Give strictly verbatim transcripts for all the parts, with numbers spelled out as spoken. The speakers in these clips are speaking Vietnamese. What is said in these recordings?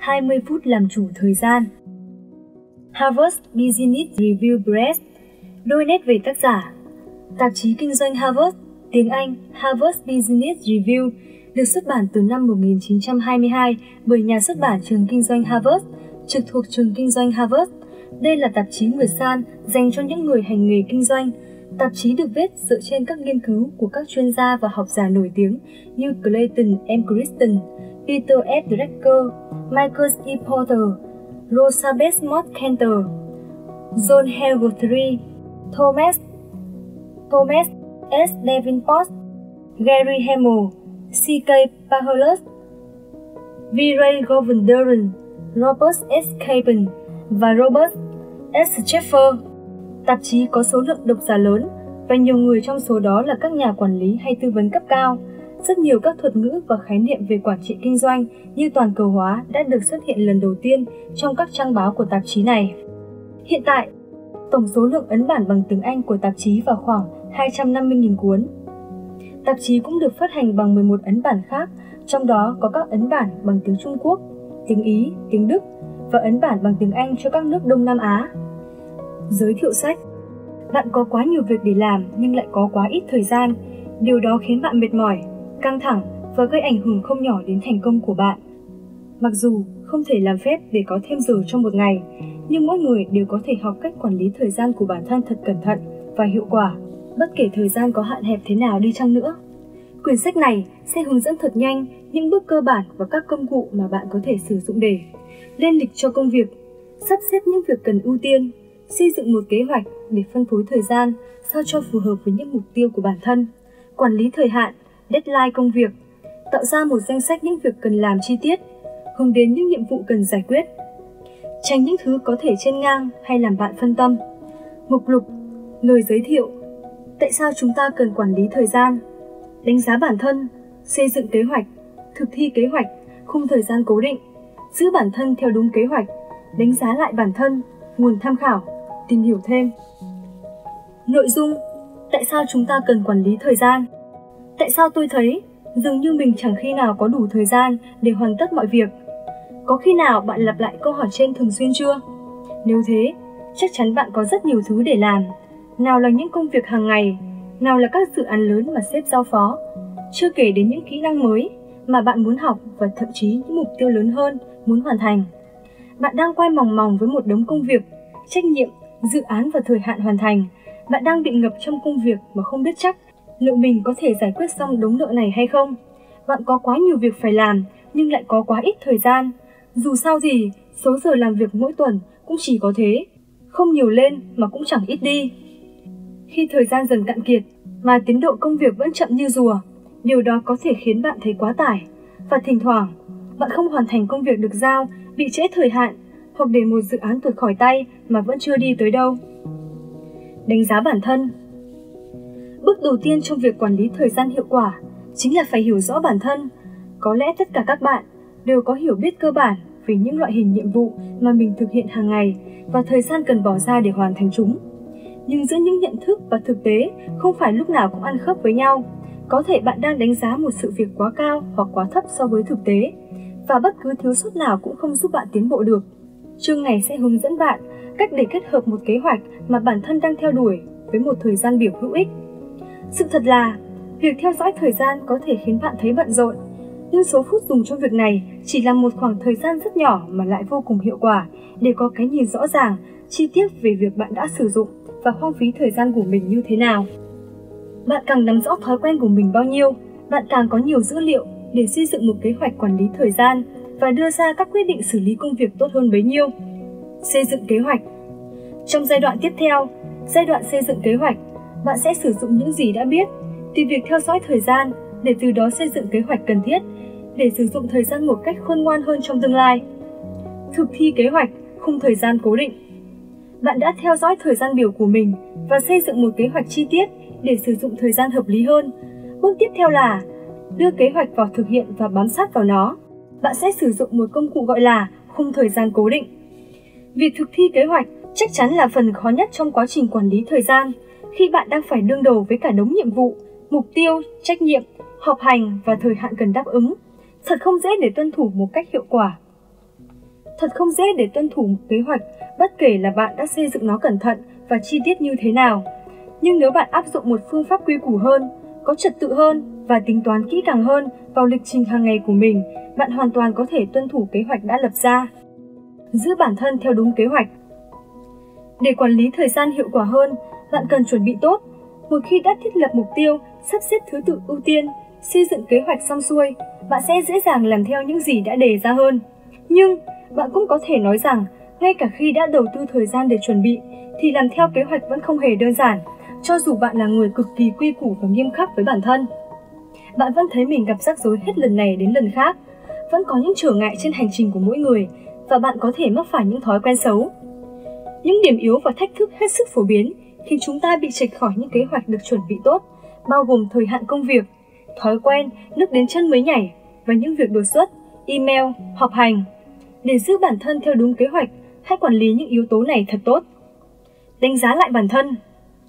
hai mươi phút làm chủ thời gian. Harvard Business Review Press. Đôi nét về tác giả. Tạp chí kinh doanh Harvard, tiếng Anh Harvard Business Review, được xuất bản từ năm một nghìn chín trăm hai mươi hai bởi nhà xuất bản trường kinh doanh Harvard, trực thuộc trường kinh doanh Harvard. Đây là tạp chí mượt san dành cho những người hành nghề kinh doanh. Tạp chí được viết dựa trên các nghiên cứu của các chuyên gia và học giả nổi tiếng như Clayton M. Christensen, Peter F. Drucker, Michael E. Porter, Rosabeth Moss-Kanter, John Hegarty, Thomas Thomas S. Davenport, Gary Hamel, C K. Paulus, V. Ray Govindarajan, Robert S. Capon và Robert S. Sheffer. Tạp chí có số lượng độc giả lớn và nhiều người trong số đó là các nhà quản lý hay tư vấn cấp cao. Rất nhiều các thuật ngữ và khái niệm về quản trị kinh doanh như toàn cầu hóa đã được xuất hiện lần đầu tiên trong các trang báo của tạp chí này. Hiện tại, tổng số lượng ấn bản bằng tiếng Anh của tạp chí vào khoảng hai trăm năm mươi nghìn cuốn. Tạp chí cũng được phát hành bằng mười một ấn bản khác, trong đó có các ấn bản bằng tiếng Trung Quốc, tiếng Ý, tiếng Đức và ấn bản bằng tiếng Anh cho các nước Đông Nam Á. Giới thiệu sách. Bạn có quá nhiều việc để làm nhưng lại có quá ít thời gian. Điều đó khiến bạn mệt mỏi, căng thẳng và gây ảnh hưởng không nhỏ đến thành công của bạn. Mặc dù không thể làm phép để có thêm giờ trong một ngày, nhưng mỗi người đều có thể học cách quản lý thời gian của bản thân thật cẩn thận và hiệu quả, bất kể thời gian có hạn hẹp thế nào đi chăng nữa. Quyển sách này sẽ hướng dẫn thật nhanh những bước cơ bản và các công cụ mà bạn có thể sử dụng để lên lịch cho công việc, sắp xếp những việc cần ưu tiên, xây dựng một kế hoạch để phân phối thời gian sao cho phù hợp với những mục tiêu của bản thân, quản lý thời hạn, deadline công việc, tạo ra một danh sách những việc cần làm chi tiết, hướng đến những nhiệm vụ cần giải quyết, tránh những thứ có thể chen ngang hay làm bạn phân tâm. Mục lục, lời giới thiệu, tại sao chúng ta cần quản lý thời gian, đánh giá bản thân, xây dựng kế hoạch, thực thi kế hoạch, khung thời gian cố định, giữ bản thân theo đúng kế hoạch, đánh giá lại bản thân, nguồn tham khảo, tìm hiểu thêm. Nội dung, tại sao chúng ta cần quản lý thời gian? Tại sao tôi thấy dường như mình chẳng khi nào có đủ thời gian để hoàn tất mọi việc? Có khi nào bạn lặp lại câu hỏi trên thường xuyên chưa? Nếu thế, chắc chắn bạn có rất nhiều thứ để làm. Nào là những công việc hàng ngày, nào là các dự án lớn mà sếp giao phó, chưa kể đến những kỹ năng mới mà bạn muốn học và thậm chí những mục tiêu lớn hơn muốn hoàn thành. Bạn đang quay mòng mòng với một đống công việc, trách nhiệm, dự án và thời hạn hoàn thành. Bạn đang bị ngập trong công việc mà không biết chắc liệu mình có thể giải quyết xong đống nợ này hay không. Bạn có quá nhiều việc phải làm nhưng lại có quá ít thời gian. Dù sao thì số giờ làm việc mỗi tuần cũng chỉ có thế, không nhiều lên mà cũng chẳng ít đi. Khi thời gian dần cạn kiệt mà tiến độ công việc vẫn chậm như rùa, điều đó có thể khiến bạn thấy quá tải. Và thỉnh thoảng, bạn không hoàn thành công việc được giao, bị trễ thời hạn hoặc để một dự án tuột khỏi tay mà vẫn chưa đi tới đâu. Đánh giá bản thân. Bước đầu tiên trong việc quản lý thời gian hiệu quả chính là phải hiểu rõ bản thân. Có lẽ tất cả các bạn đều có hiểu biết cơ bản về những loại hình nhiệm vụ mà mình thực hiện hàng ngày và thời gian cần bỏ ra để hoàn thành chúng. Nhưng giữa những nhận thức và thực tế không phải lúc nào cũng ăn khớp với nhau. Có thể bạn đang đánh giá một sự việc quá cao hoặc quá thấp so với thực tế, và bất cứ thiếu sót nào cũng không giúp bạn tiến bộ được. Chương này sẽ hướng dẫn bạn cách để kết hợp một kế hoạch mà bản thân đang theo đuổi với một thời gian biểu hữu ích. Sự thật là, việc theo dõi thời gian có thể khiến bạn thấy bận rộn, nhưng số phút dùng cho việc này chỉ là một khoảng thời gian rất nhỏ mà lại vô cùng hiệu quả để có cái nhìn rõ ràng, chi tiết về việc bạn đã sử dụng và hoang phí thời gian của mình như thế nào. Bạn càng nắm rõ thói quen của mình bao nhiêu, bạn càng có nhiều dữ liệu để xây dựng một kế hoạch quản lý thời gian và đưa ra các quyết định xử lý công việc tốt hơn bấy nhiêu. Xây dựng kế hoạch. Trong giai đoạn tiếp theo, giai đoạn xây dựng kế hoạch, bạn sẽ sử dụng những gì đã biết từ việc theo dõi thời gian để từ đó xây dựng kế hoạch cần thiết để sử dụng thời gian một cách khôn ngoan hơn trong tương lai. Thực thi kế hoạch, khung thời gian cố định. Bạn đã theo dõi thời gian biểu của mình và xây dựng một kế hoạch chi tiết để sử dụng thời gian hợp lý hơn. Bước tiếp theo là đưa kế hoạch vào thực hiện và bám sát vào nó. Bạn sẽ sử dụng một công cụ gọi là khung thời gian cố định. Việc thực thi kế hoạch chắc chắn là phần khó nhất trong quá trình quản lý thời gian, khi bạn đang phải đương đầu với cả đống nhiệm vụ, mục tiêu, trách nhiệm, họp hành và thời hạn cần đáp ứng. Thật không dễ để tuân thủ một cách hiệu quả. Thật không dễ để tuân thủ một kế hoạch, bất kể là bạn đã xây dựng nó cẩn thận và chi tiết như thế nào. Nhưng nếu bạn áp dụng một phương pháp quy củ hơn, có trật tự hơn và tính toán kỹ càng hơn vào lịch trình hàng ngày của mình, bạn hoàn toàn có thể tuân thủ kế hoạch đã lập ra. Giữ bản thân theo đúng kế hoạch. Để quản lý thời gian hiệu quả hơn, bạn cần chuẩn bị tốt. Một khi đã thiết lập mục tiêu, sắp xếp thứ tự ưu tiên, xây dựng kế hoạch xong xuôi, bạn sẽ dễ dàng làm theo những gì đã đề ra hơn. Nhưng bạn cũng có thể nói rằng, ngay cả khi đã đầu tư thời gian để chuẩn bị, thì làm theo kế hoạch vẫn không hề đơn giản, cho dù bạn là người cực kỳ quy củ và nghiêm khắc với bản thân. Bạn vẫn thấy mình gặp rắc rối hết lần này đến lần khác, vẫn có những trở ngại trên hành trình của mỗi người, và bạn có thể mắc phải những thói quen xấu. Những điểm yếu và thách thức hết sức phổ biến khiến chúng ta bị chệch khỏi những kế hoạch được chuẩn bị tốt, bao gồm thời hạn công việc, thói quen, nước đến chân mới nhảy và những việc đột xuất, email, họp hành. Để giữ bản thân theo đúng kế hoạch, hãy quản lý những yếu tố này thật tốt. Đánh giá lại bản thân.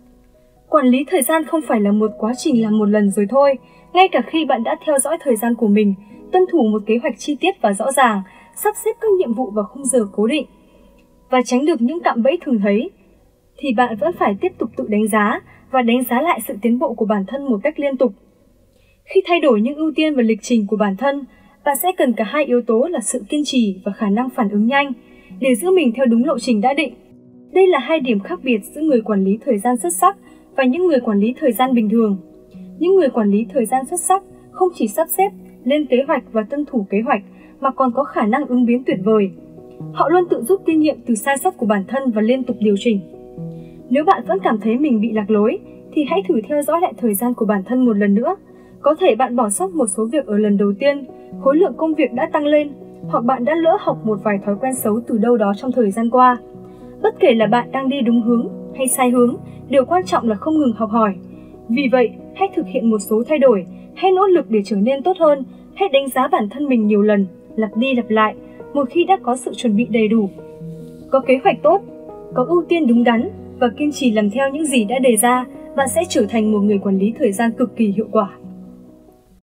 Quản lý thời gian không phải là một quá trình làm một lần rồi thôi. Ngay cả khi bạn đã theo dõi thời gian của mình, tuân thủ một kế hoạch chi tiết và rõ ràng, sắp xếp các nhiệm vụ vào khung giờ cố định và tránh được những cạm bẫy thường thấy, thì bạn vẫn phải tiếp tục tự đánh giá và đánh giá lại sự tiến bộ của bản thân một cách liên tục. Khi thay đổi những ưu tiên và lịch trình của bản thân, bạn sẽ cần cả hai yếu tố là sự kiên trì và khả năng phản ứng nhanh để giữ mình theo đúng lộ trình đã định. Đây là hai điểm khác biệt giữa người quản lý thời gian xuất sắc và những người quản lý thời gian bình thường. Những người quản lý thời gian xuất sắc không chỉ sắp xếp, lên kế hoạch và tuân thủ kế hoạch mà còn có khả năng ứng biến tuyệt vời. Họ luôn tự rút kinh nghiệm từ sai sót của bản thân và liên tục điều chỉnh. Nếu bạn vẫn cảm thấy mình bị lạc lối, thì hãy thử theo dõi lại thời gian của bản thân một lần nữa. Có thể bạn bỏ sót một số việc ở lần đầu tiên, khối lượng công việc đã tăng lên, hoặc bạn đã lỡ học một vài thói quen xấu từ đâu đó trong thời gian qua. Bất kể là bạn đang đi đúng hướng hay sai hướng, điều quan trọng là không ngừng học hỏi. Vì vậy, hãy thực hiện một số thay đổi, hãy nỗ lực để trở nên tốt hơn, hãy đánh giá bản thân mình nhiều lần, lặp đi lặp lại, một khi đã có sự chuẩn bị đầy đủ. Có kế hoạch tốt, có ưu tiên đúng đắn và kiên trì làm theo những gì đã đề ra, bạn sẽ trở thành một người quản lý thời gian cực kỳ hiệu quả.